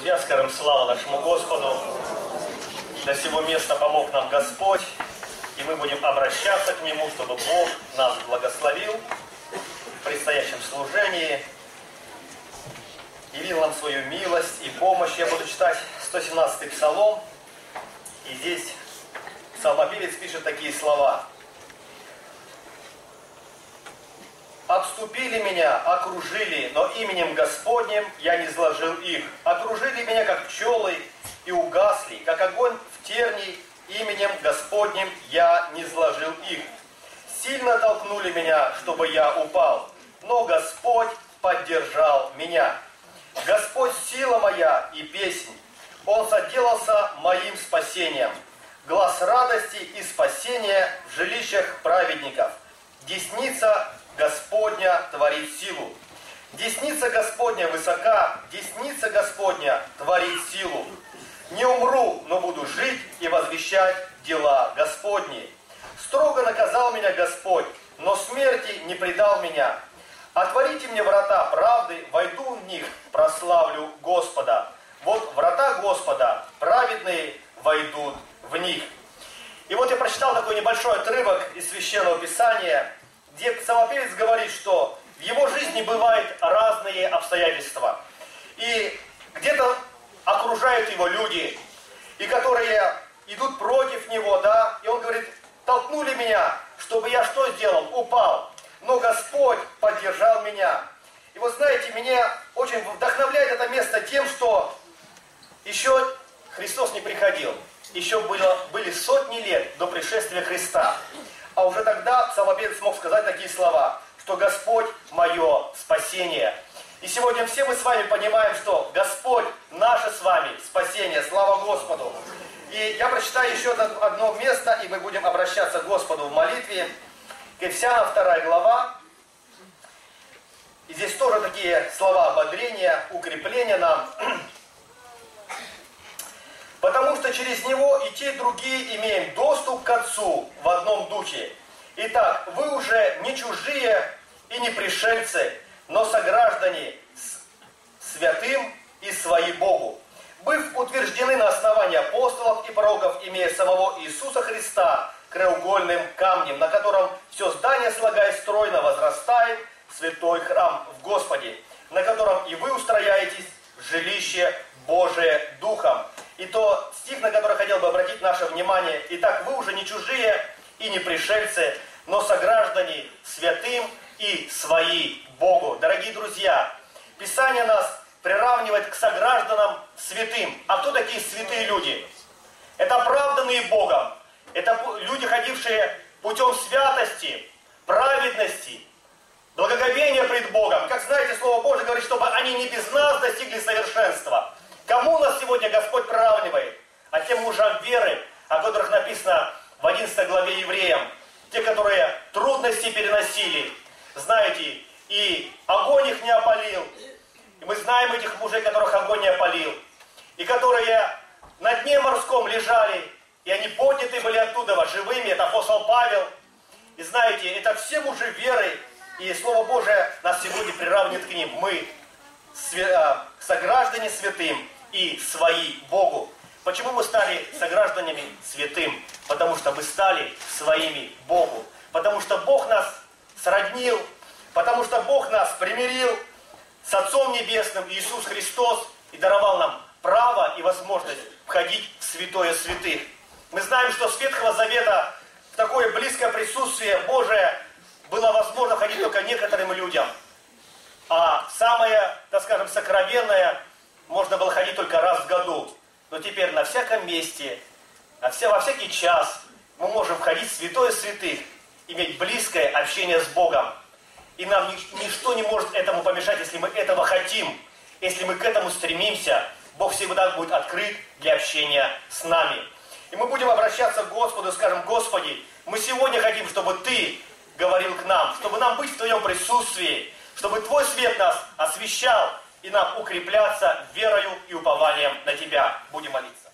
друзья, скажем слава нашему Господу. До сего места помог нам Господь, и мы будем обращаться к Нему, чтобы Бог нас благословил в предстоящем служении, явил нам свою милость и помощь. Я буду читать 117-й псалом, и здесь псалмопевец пишет такие слова. «Обступили меня, окружили, но именем Господним я не сложил их. Окружили меня, как пчелы, и угасли, как огонь в тернии, именем Господним я не сложил их. Сильно толкнули меня, чтобы я упал, но Господь поддержал меня. Господь сила моя и песнь, Он соделался моим спасением. Глас радости и спасения в жилищах праведников. Десница Господня творит силу. Десница Господня высока, десница Господня творит силу. Не умру, но буду жить и возвещать дела Господни. Строго наказал меня Господь, но смерти не предал меня. Отворите мне врата правды, войду в них, прославлю Господа. Вот врата Господа, праведные войдут в них». И вот я прочитал такой небольшой отрывок из Священного Писания, где псалмопевец говорит, что в его жизни бывают разные обстоятельства. И где-то окружают его люди, и которые идут против него, да, и он говорит, толкнули меня, чтобы я что сделал? Упал. Но Господь поддержал меня. И вот знаете, меня очень вдохновляет это место тем, что еще Христос не приходил. Еще были сотни лет до пришествия Христа. А уже тогда псалмопевец смог сказать такие слова, что Господь мое спасение. И сегодня все мы с вами понимаем, что Господь наше с вами спасение. Слава Господу. И я прочитаю еще одно место, и мы будем обращаться к Господу в молитве. Ефесянам 2 глава. И здесь тоже такие слова ободрения, укрепления нам. «Потому что через Него и те, и другие имеем доступ к Отцу в одном духе. Итак, вы уже не чужие и не пришельцы, но сограждане святым и свои Богу, быв утверждены на основании апостолов и пророков, имея самого Иисуса Христа краеугольным камнем, на котором все здание, слагаясь стройно, возрастает в святой храм в Господе, на котором и вы устрояетесь в жилище Божие Духом». И то стих, на который хотел бы обратить наше внимание. «Итак, вы уже не чужие и не пришельцы, но сограждане святым и свои Богу». Дорогие друзья, Писание нас приравнивает к согражданам святым. А кто такие святые люди? Это оправданные Богом. Это люди, ходившие путем святости, праведности, благоговения пред Богом. Как знаете, Слово Божие говорит, чтобы они не без нас достигли совершенства. Кому нас сегодня Господь приравнивает? А тем мужам веры, о которых написано в 11 главе Евреям. Те, которые трудности переносили, знаете, и огонь их не опалил. И мы знаем этих мужей, которых огонь не опалил. И которые на дне морском лежали, и они подняты были оттуда живыми. Это апостол Павел. И знаете, это все мужи веры. И Слово Божие нас сегодня приравнивает к ним. Мы сограждане святым и свои Богу. Почему мы стали согражданами святым? Потому что мы стали своими Богу. Потому что Бог нас сроднил, потому что Бог нас примирил с Отцом Небесным, Иисус Христос, и даровал нам право и возможность входить в святое святых. Мы знаем, что с Ветхого Завета в такое близкое присутствие Божие было возможно входить только некоторым людям. А самое, так скажем, сокровенное можно было ходить только раз в году. Но теперь на всяком месте, во всякий час мы можем входить в святое святых, иметь близкое общение с Богом. И нам ничто не может этому помешать, если мы этого хотим. Если мы к этому стремимся, Бог всегда будет открыт для общения с нами. И мы будем обращаться к Господу и скажем: Господи, мы сегодня хотим, чтобы Ты говорил к нам, чтобы нам быть в Твоем присутствии, чтобы Твой свет нас освещал, и нам укрепляться верою и упованием на Тебя. Будем молиться.